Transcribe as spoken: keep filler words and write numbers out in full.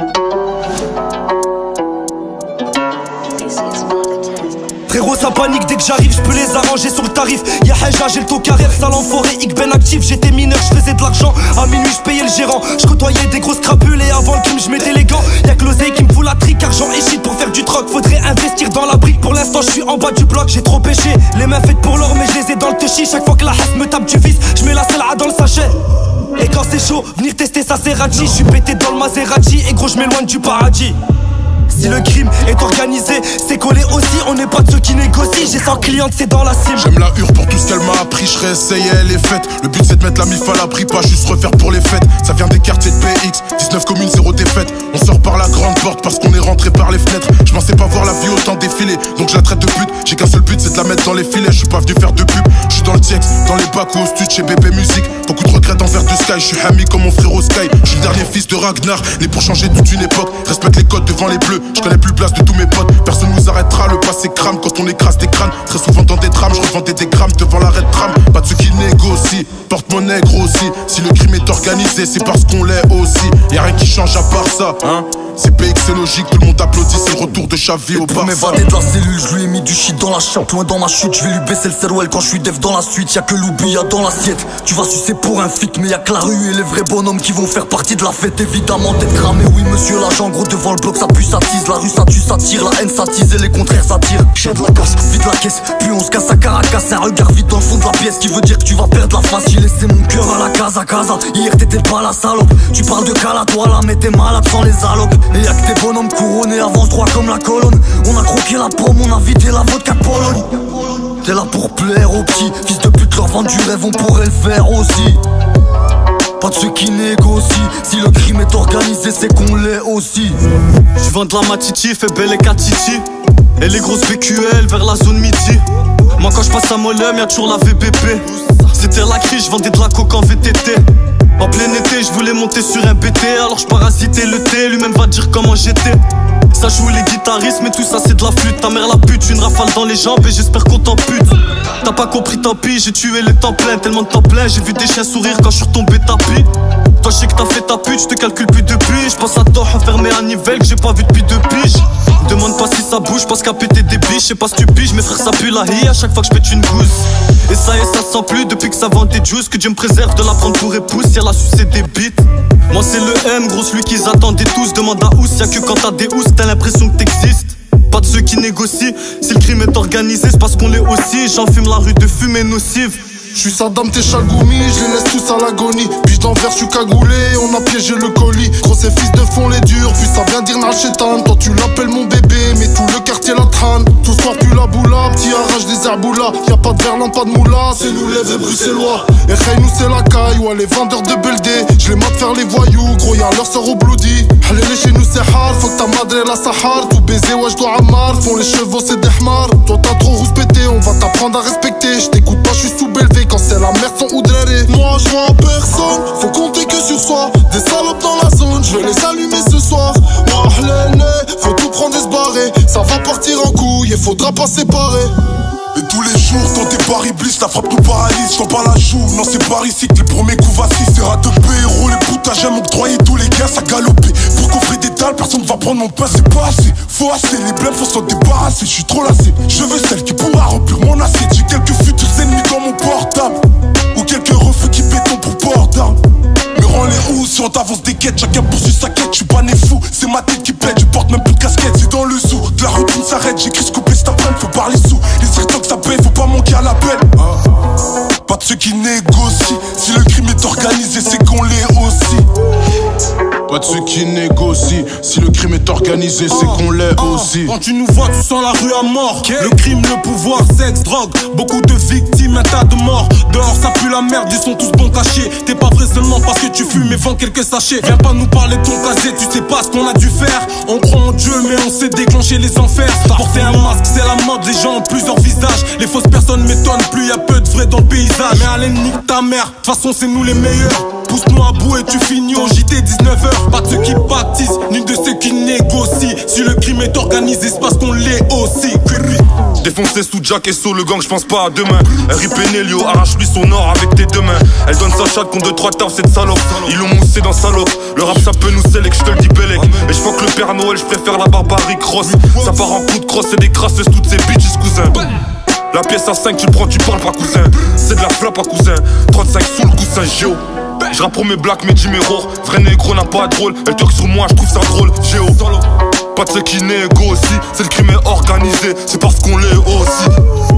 Frérot ça panique dès que j'arrive, je peux les arranger sur le tarif. Y'a Haja, j'ai le taux carré, sale en forêt, ik ben actif. J'étais mineur, je faisais de l'argent, à minuit je payais le gérant. Je côtoyais des grosses crapules et avant le crime je mettais les gants. Y'a que l'oseille qui me fout la trique, argent et shit pour faire du troc. Faudrait investir dans la brique, pour l'instant je suis en bas du bloc. J'ai trop péché, les mains faites pour l'or mais je les ai dans le touchy. Chaque fois que la hasse me tape du vice, je mets la sel'a dans le sachet. Et quand c'est chaud, venir tester ça c'est Rachi. Je suis pété dans le Maserati et gros je m'éloigne du paradis. Si le crime est organisé, c'est collé aussi, on n'est pas de ceux qui négocient. J'ai cent clientes, c'est dans la cime. J'aime la hure pour tout ce qu'elle m'a appris, je réessaye, elle est faite. Le but c'est de mettre la mif à l'abri, pas juste refaire pour les fêtes. Ça vient des quartiers de P X, dix-neuf communes, zéro défaite. On sort par la grande porte parce qu'on est rentré par les fenêtres. Je pensais pas voir la vie autant défiler, donc je la traite de pute. J'ai qu'un seul but, c'est de la mettre dans les filets. Je suis pas venu faire de pub, je suis dans le T X, dans les bacs ou au studio chez B P Musique. Beaucoup de regrets envers de Sky, je suis ami comme mon frère au Sky. Je suis le dernier fils de Ragnar, né pour changer toute une époque. Respecte les codes devant les bleus, je connais plus place de tous mes potes. Personne nous arrêtera, le passé crame quand on écrase des crânes. Très souvent dans des drames, je revendais des grammes devant l'arrêt de tram. Pas de ceux qui négocient, porte-monnaie grossit. Si le crime est organisé, c'est parce qu'on l'est aussi. Y'a rien qui change à part ça, hein. C'est P X, c'est logique, tout le monde applaudit, c'est le retour de Xavi au Barça. Pour m'évader de la cellule, je lui ai mis du shit dans la chatte. Loin dans ma chute, je vais lui baisser le cerwell quand je suis dev dans la suite. Y'a que l'oubli, y'a dans l'assiette. Tu vas sucer pour un fit, mais y'a que la rue et les vrais bonhommes qui vont faire partie de la fête. Évidemment d'être cramé, oui monsieur l'agent, gros devant le bloc ça pue, ça tease. La rue ça tue, ça tire, la haine ça tease et les contraires ça tire. J'ai de la casse, vide la caisse, puis on se casse à Caracas. Un regard vide dans le fond de la pièce qui veut dire que tu vas perdre la face. J'ai laissé mon cœur à la casa casa. Hier t'étais pas la salope, tu parles de cala toi là, mais t'es malade sans les alopes. Et y'a que tes bonhommes couronné, avance droit comme la colonne. On a croqué la pomme, on a vidé la vodka Pologne. T'es là pour plaire aux petits, fils de pute leur vendre du rêve, on pourrait le faire aussi. Pas de ceux qui négocient, si le crime est organisé c'est qu'on l'est aussi. Je vends de la matiti, fait belle et catiti. Et les grosses B Q L vers la zone midi. Moi quand je passe à Molem y'a toujours la V B P. C'était la crise, je vendais de la coke en V T T. En plein été, je voulais monter sur un B T, alors je parasitais le T, lui-même va dire comment j'étais. Ça joue les guitaristes, mais tout ça c'est de la flûte. Ta mère la pute, une rafale dans les jambes et j'espère qu'on t'ampute. T'as pas compris, tant pis, j'ai tué les temps pleins, tellement de temps plein, j'ai vu des chiens sourire quand je suis retombé tapis. Toi je sais que t'as fait ta pute, je te calcule plus depuis. Je pense à toi enfermé à Nivelles que j'ai pas vu depuis deux piges. Demande pas si ça bouge parce qu'à péter des biches. Je sais pas si tu piges, mes frères ça pue la hi à chaque fois que je pète une gousse. Et ça y est, ça sent plus depuis que ça vend des juices. Que Dieu me préserve de la prendre pour épouse si elle a sucé des bites. Moi c'est le M, gros celui qu'ils attendaient tous. Demande à Ous, y'a que quand t'as des housses t'as l'impression que t'existes. Pas de ceux qui négocient, si le crime est organisé c'est parce qu'on l'est aussi. J'enfume la rue de fumée nocive. J'suis Saddam, t'es Chalgoumi, je les laisse tous à l'agonie. Biche d'envers, j'suis cagoulé, on a piégé le colis. Gros ces fils de fond les durs, puis ça vient dire Nachétan. Toi tu l'appelles mon bébé, mais tout le quartier la trane. Tout soir plus la boula, petit arrache des herboulas. Y'a pas de verlan, pas de moula, c'est nous les vrais bruxellois. Et Rey nous c'est la caille, ouais les vendeurs de Beldé. J'les mate faire les voyous, gros y'a leur sœur au bloody. Allez les chez nous c'est hard, faut que ta madre la Sahar. Tout baiser, ouais j'dois ammar, font les chevaux c'est des hmar. Toi t'as trop rouspété, on va t'apprendre à respecter. J't'écoute pas, j'suis sous-bélevé quand c'est la merde sans oudréré. Moi je vois personne, faut compter que sur soi. Des salopes dans la zone, je vais les allumer ce soir. Moi l'année, faut tout prendre et se barrer. Ça va partir en couille et faudra pas séparer. Et tous les jours quand t'es Paris Bliss, la frappe nous paralyse. J't'en parle à jour, non c'est par ici que les premiers coups vacillent. C'est rat de héros, les poutages j'aime octroyer tous les gars ça galopé. Pour qu'on fait des dalles, personne va prendre mon pain, c'est pas assez. Faut assez, les blèmes faut s'en débarrasser. J'suis trop lassé, je veux celle qui pourra remplir mon assiette. J'ai quelques futurs ennemis dans mon portable, ou quelques refus qui béton pour port d'armes. Mais rends les housses si on t'avance des quêtes. Chacun poursuit sa quête, j'suis pas né fou. C'est ma tête qui pète, je porte même plus de casquette. C'est dans le zoo, de la routine s'arrête. J'écris ce couplet cet après-midi, faut parler sous. Les TikTok ça paye, faut pas manquer à l'appel. Pas de ceux qui négocient, si le crime est organisé c'est qu'on l'est aussi. Pas de ceux qui négocient, si le crime est organisé c'est qu'on l'est aussi. Quand tu nous vois tu sens la rue à mort. Le crime, le pouvoir, sexe, drogue. Beaucoup de victimes, un tas de morts. Dehors ça pue la merde, ils sont tous bons cachés. T'es pas vrai seulement parce que tu fumes et vends quelques sachets. Viens pas nous parler de ton casier, tu sais pas ce qu'on a dû faire. On croit en Dieu mais on sait déclencher les enfers. Porter un masque c'est la mode, les gens ont plusieurs visages. Les fausses personnes m'étonnent plus, y'a peu de vrai dans le paysage. Mais allez nique ta mère, de toute façon c'est nous les meilleurs. Pousse-nous à bout et tu finis au J T dix-neuf heures. Pas de ceux qui bâtissent, ni de ceux qui négocient. Si le crime est organisé c'est parce qu'on l'est aussi. Défoncé sous Jack et So, le gang j'pense pas à demain. R I P Nélio, arrache-lui son or avec tes deux mains. Elle donne sa chatte contre deux trois tafs, cette salope. Ils l'ont moussé dans sa loque. Le rap ça peut nous sceller, que je te le dis Bellec. Et je que le Père Noël, je préfère la barbarie cross. Ça part en coup de crosse et des crasses, toutes ces bitches cousin. La pièce à cinq, tu le prends, tu parles pas cousin. C'est de la flappe à cousin. trente-cinq sous le coussin Géo. J'rappe pour mes blacks, mes Jimero. Vrai négro n'a pas de rôle. Elle turque sur moi, je trouve ça drôle. Géo. Pas de ce qui négo aussi. C'est le crime est organisé. C'est parce qu'on l'est aussi.